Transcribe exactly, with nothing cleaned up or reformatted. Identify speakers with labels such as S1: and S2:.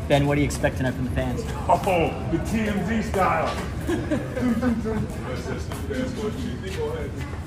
S1: Ben, what do you expect tonight from the fans?
S2: Oh, the T M Z style.
S3: That's just the best. What do you think? Go ahead.